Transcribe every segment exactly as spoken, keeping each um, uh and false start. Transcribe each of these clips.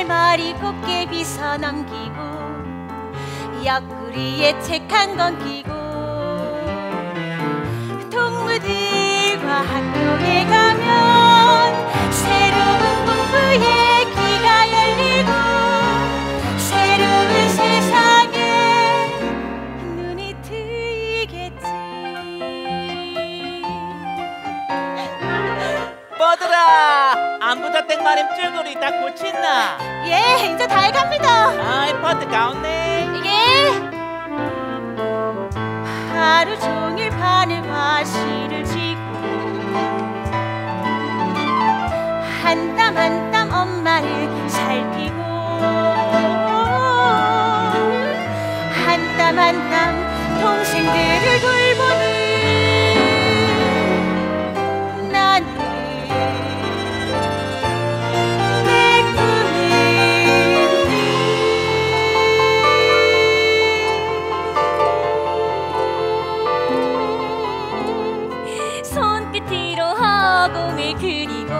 말말이 곱게 빗어 넘기고 옆구리에 책 한 권 끼고 동무들과 학교에 가면 새로운 공부에 귀가 열리고 새로운 세상에 눈이 트이겠지. 뻗으라! 안부자 땡마림 쭈구리 다 고친나? 예, 이제 다 해갑니다. 아이 버드 가운데. 예. 하루 종일 바늘 과실을 쥐고 한 땀 한 땀 엄마를 살피고 한 땀 한 땀 동생들을 돌보는 나는 내 꿈은 손끝으로 허공을 그리고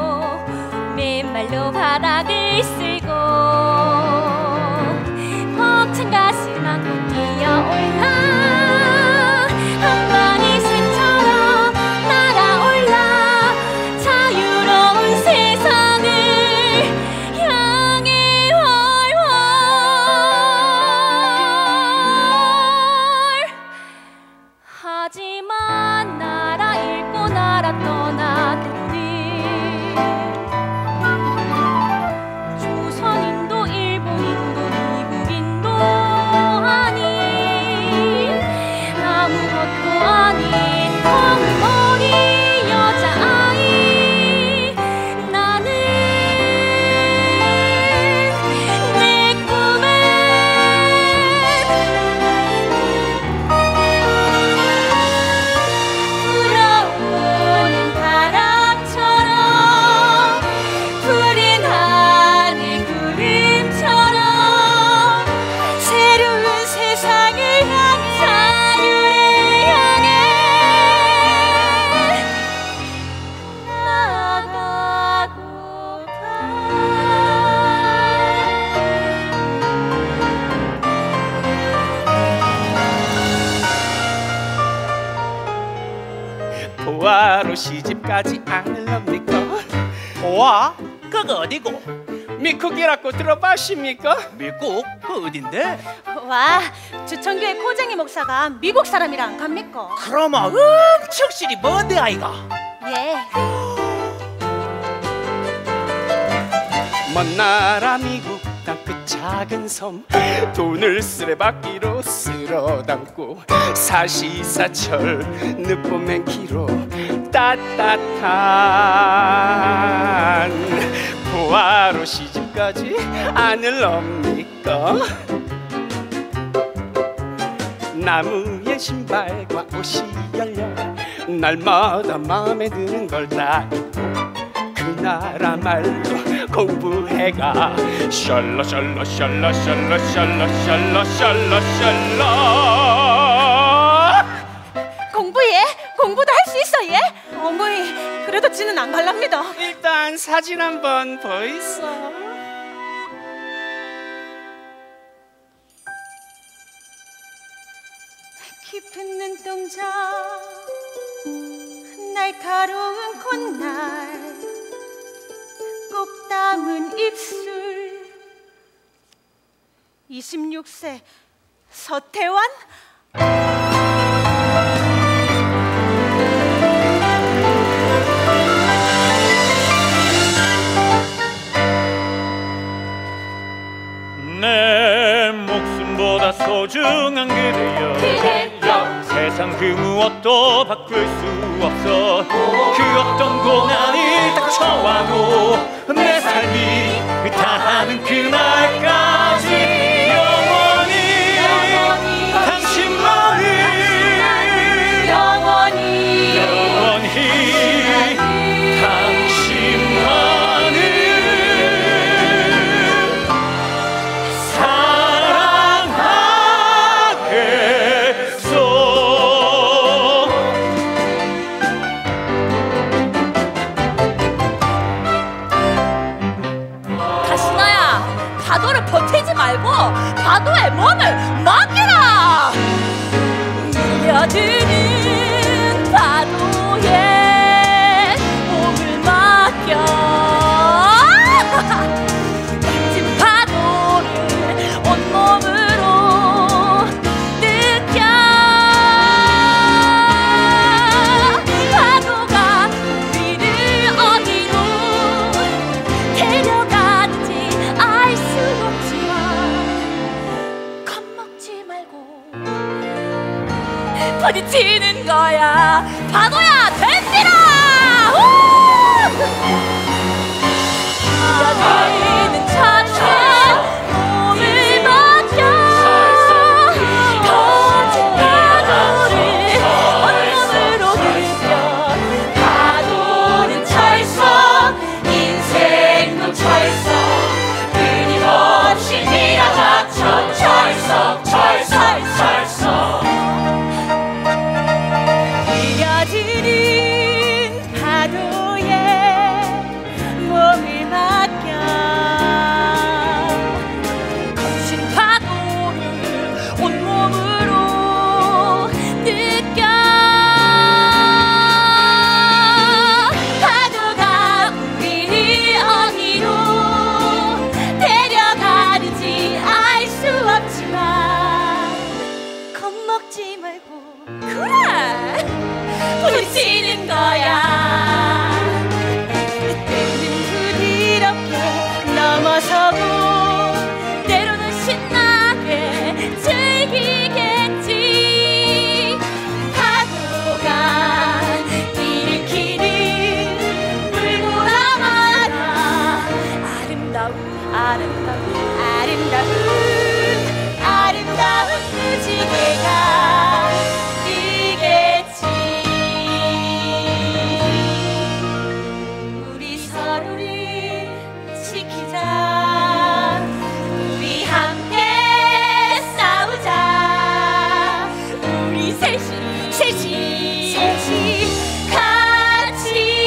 맨발로 바닥을 쓸고 벅찬 가슴 안고 뛰어올라 한 방의 새처럼 날아올라 자유로운 세상을 향해 훨훨. 하지만 나라 잃고 나라 떠나도록 조선인도 일본인도 미국인도 아닌 아무것도 아닌 덩어리 여자아이 나는 내 꿈은 불어오는 바람처럼 푸른 하늘 구름처럼 새로운 세상을 향해 자유를 향해 나가고파. 보아로 시집가지 않을랍니까? 보아? 그거 어디고? 미국이라고 들어봤습니까? 미국? 그 어딘데? 와, 주천교회 코쟁이 목사가 미국 사람이랑 갑니까? 그러마 엄청 실이 뭔데 아이가? 예. 먼 나라 미국 땅 그 작은 섬 돈을 쓰레받기로 쓸어 담고 사시사철 늦봄엔 기로 따뜻한 보아로 시집가지 않을랍니까? 나무의 신발과 옷이 열려 날마다 마음에 드는 걸 다 입고 그 나라 말로 공부해가 샬라 샬라 샬라 샬라 샬라 샬라 샬라 샬라. 공부예? 공부도 할 수 있어 예? 어머니 그래도 지는 안 갈랍니다. 일단 사진 한번 보이소. 깊은 눈동자 날카로운 콧날 꼭 담은 입술 이십육 세 서태환? 내 목숨보다 소중한 그대여 그대여 세상 그 무엇도 바꿀 수 없어 그 어떤 고난이 닥쳐와도 내 삶이 다하는 그날까지 영원히 당신만을 영원히 영원히 당신만을 사랑하겠소. 가시나야 파도를 버티지 말고 파도에 몸을 맡기라. 밀려드는 파도에 몸을 맡겨. 긴 파도를 온몸으로 느껴. 파도가 우리를 어디로 데려가는지 알 수 없지만 겁먹지 말고 부딪히는 거야. 파도야 덤비라. 밀려드는 파도에 몸을 맡겨. 거친 파도를 온몸으로 느껴. 파도는 철석, 인생도 철석, 끊임없이 밀어닥쳐. 철석 철석 철석. 밀려드는 파도에 몸을 맡겨. 거친 파도를 온몸으로 느껴. 파도가 우리를 어디로 데려가는지 알 수 없지만 겁먹지 말고 그래 부딪히는 거야. 때로는 부드럽게 넘어서고 때로는 신나게 즐기겠지. 파도가 일으키는 물보라 마라. 아름다운 아름다운 아름다운 아름다운 무지개가 되겠지. 우리 서로를 지키자. 우리 함께 싸우자. 우리 셋이 셋이 셋이 같이.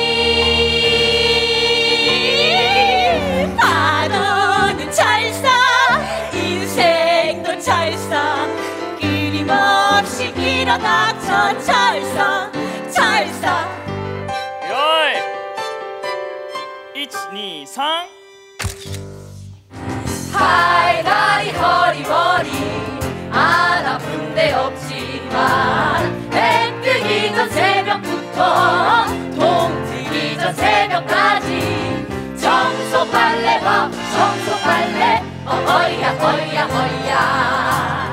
파도는 철사, 인생도 철사, 끊임없이 밀어닥쳐. 철사 철사. 요이 일이삼 팔다리 허리머리 안 아픈 데 없지만 해 뜨기 전 새벽부터 동 트기 전 새벽까지 청소 빨래 밥 청소 빨래 어이야 어이야 어이야.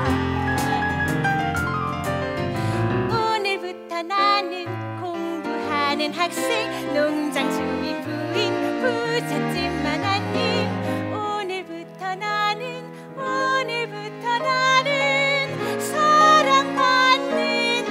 오늘부터 나는 공부하는 학생, 농장 주인 부인, 부잣집만 한님. 오늘부터 나는 오늘부터 나는 사랑받는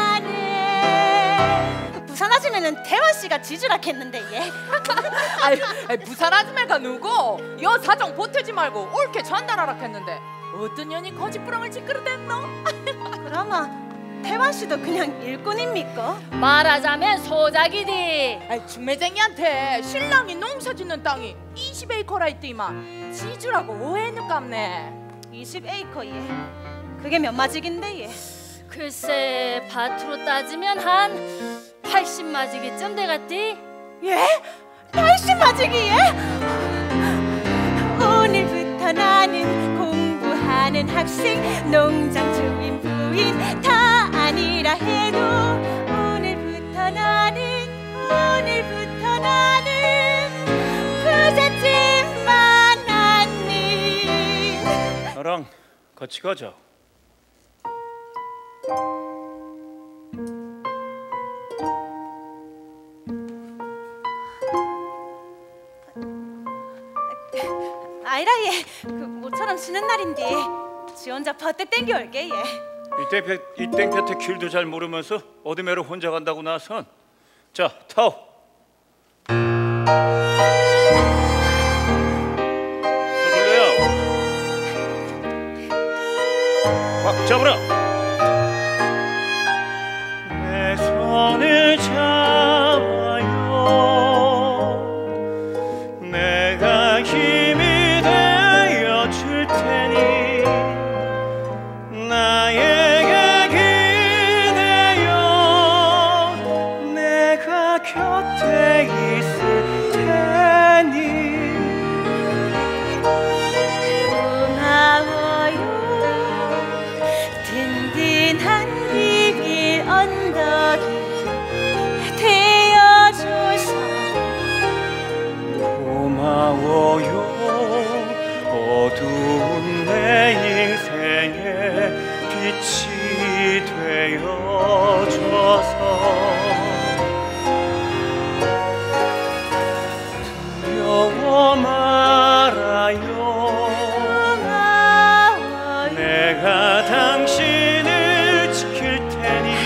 아내. 부산 아줌마는 태원 씨가 지주락했는데 얘. 아이, 아이, 부산 아줌마가 누구? 여 사정 보태지 말고 옳게 전달하라 했는데 어떤 년이 거짓부렁을 찌끄러댔노? 그러면 태원 씨도 그냥 일꾼입니까? 말하자면 소작이디. 아이, 중매쟁이한테 신랑이 농사짓는 땅이 이십 에이커라 했더니만 지주라고 오해는 깝네. 이십 에이커 얘. 그게 몇 마직인데 얘. 글쎄 밭으로 따지면 한 팔십 마지기쯤 돼갔디. 예? 팔십 마직이 얘? 오늘부터 나는 공부하는 학생, 농장 주인 부인 다 아니라 해도 오늘부터 나는 오늘부터 나는 부잣집만 한님. 나랑 같이 가자. 아이라 얘. 그 모처럼 쉬는 날인데 지 혼자 버뜩 땡겨 올게 얘. 이때 배, 이 땡볕에 길도 잘 모르면서 어디매로 혼자 간다고 나선. 자, 타오. 서둘러요. 꽉 잡으라. 내 손을 잡아요. 내가 힘이 되어 어두운 내 인생에 빛이 되어줘서 두려워 말아요. 내가 당신을 지킬 테니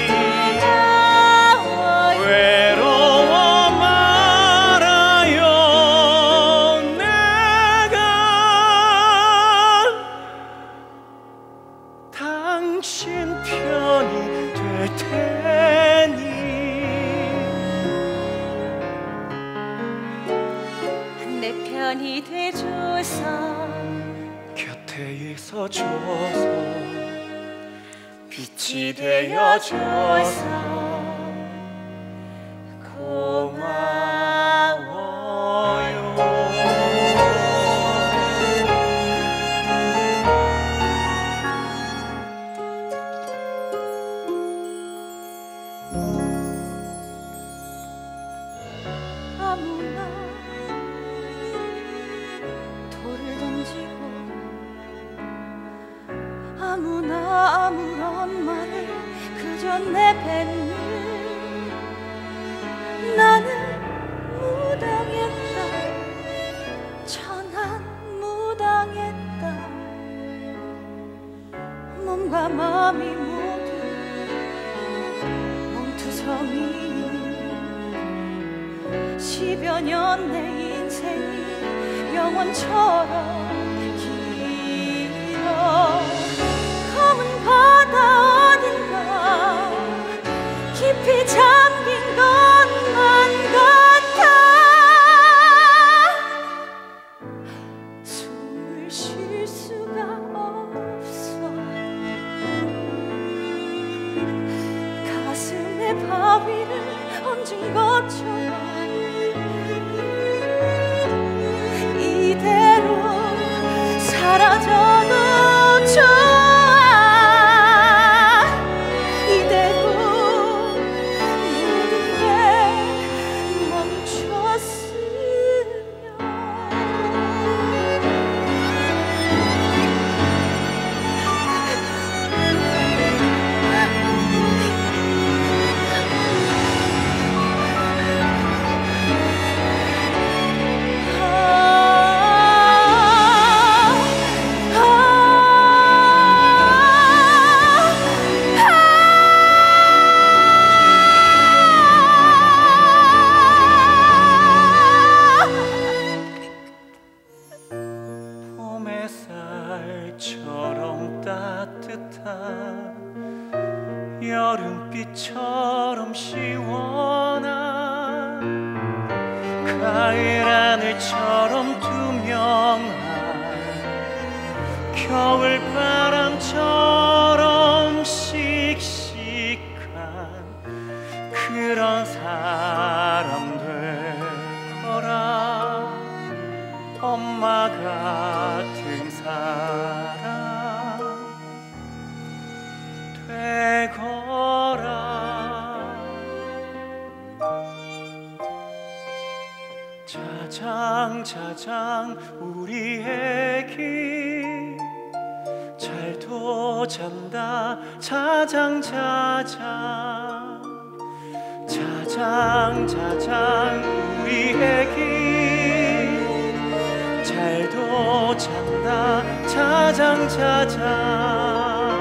외로워 말아요. 내가 당신 편이 될 테니. 내 편이 돼줘서 곁에 있어줘서 빛이 되어줘서 아무나 돌을 던지고 아무나 아무런 말을 그저 내뱉는 나는 무당했다. 천한 무당했다. 몸과 마음이 모두 몽투성이 십여 년 내 인생이 영원처럼 길어. 검은 바다 어딘가 깊이 잠긴 것만 같아. 숨을 쉴 수가 없어. 가슴에 바위를 얹은 것처럼 이대로 사라져도 좋아. 이대로 모든 게 멈췄으면. 봄 햇살처럼 따뜻한 여름빛처럼 시원한 가을 하늘처럼 투명한 겨울바람처럼 씩씩한 그런 사람 될 거라. 엄마 같은 사람 되거라. 자장 자장 우리 애기 잘도 잔다. 자장 자장 자장 자장 우리 애기 잘도 잔다. 자장 자장